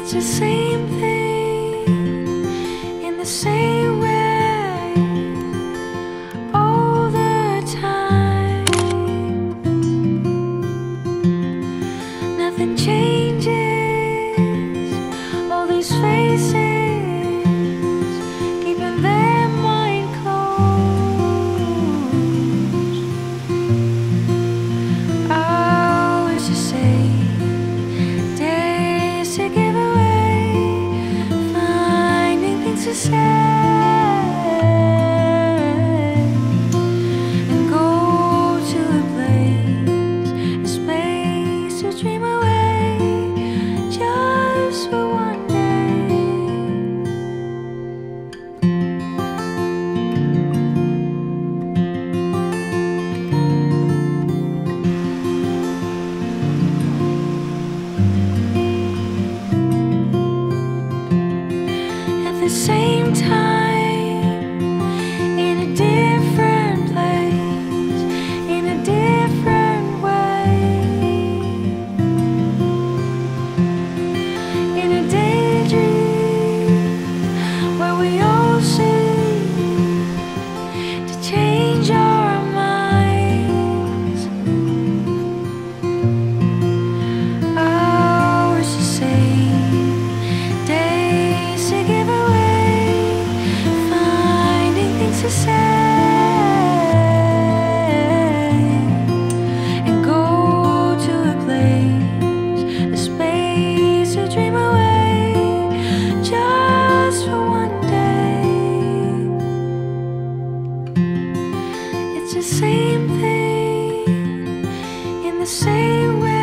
It's the same thing in the same way all the time. Nothing changes, all these faces keeping their mind closed. Hours to say, days to give away, finding things to say. Dream away just for one day. At the same time, in a different place, in a different way. In a daydream where we all seem to change our minds. Hours to save, days to give away, finding things to say. And go to a place, a space to dream away just for one day. It's the same thing in the same way.